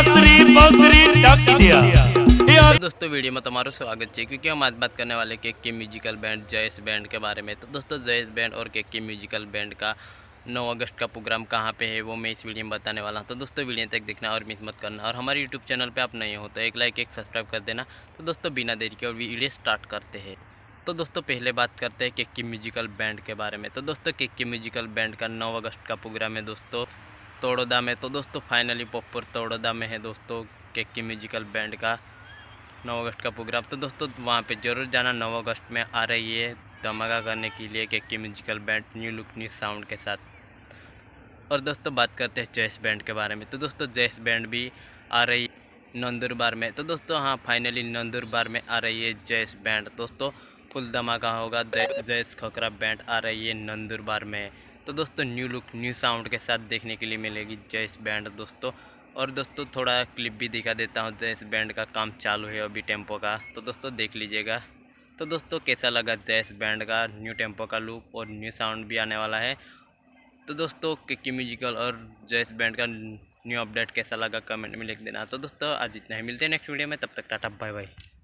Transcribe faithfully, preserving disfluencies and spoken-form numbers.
श्री बश्री ढक दिया। तो दोस्तों वीडियो में तुम्हारा स्वागत है, क्योंकि हम आज बात करने वाले केक की म्यूजिकल बैंड जयेश बैंड के बारे में। तो दोस्तों जयेश बैंड और केक की म्यूजिकल बैंड का नौ अगस्त का प्रोग्राम कहाँ पे है वो मैं इस वीडियो में बताने वाला हूँ। तो दोस्तों वीडियो तक देखना और मिस मत करना, और हमारे यूट्यूब चैनल पे आप नए हो तो एक लाइक एक सब्सक्राइब कर देना। तो दोस्तों बिना देरी के और वीडियो स्टार्ट करते हैं। तो दोस्तों पहले बात करते हैं केक की म्यूजिकल बैंड के बारे में। तो दोस्तों केक की म्यूजिकल बैंड का नौ अगस्त का प्रोग्राम है दोस्तों तोड़ोदा में। तो दोस्तों फाइनली पॉपर तोड़ोदा में है दोस्तों केक की म्यूजिकल बैंड का नौ अगस्त का प्रोग्राम। तो दोस्तों वहाँ पे ज़रूर जाना। नौ अगस्त में आ रही है धमाका करने के लिए केक की musical band new look new sound के साथ। और दोस्तों बात करते हैं जयेश बैंड के बारे में। तो दोस्तों जयेश बैंड भी आ रही नंदुरबार में। तो दोस्तों हाँ फाइनली नंदुरबार में आ रही है जयेश बैंड। दोस्तों फुल धमाका होगा। जयेश खोखरा बैंड आ रही है नंदुरबार में। तो दोस्तों न्यू लुक न्यू साउंड के साथ देखने के लिए मिलेगी जयेश बैंड दोस्तों। और दोस्तों थोड़ा क्लिप भी दिखा देता हूँ। जयेश बैंड का काम चालू है अभी टेम्पो का, तो दोस्तों देख लीजिएगा। तो दोस्तों कैसा लगा जयेश बैंड का न्यू टेम्पो का लुक और न्यू साउंड भी आने वाला है। तो दोस्तों केक की म्यूजिकल और जयेश बैंड का न्यू अपडेट कैसा लगा कमेंट में लिख देना। तो दोस्तों आज इतना ही, मिलते हैं नेक्स्ट वीडियो में, तब तक टाटा बाय बाय।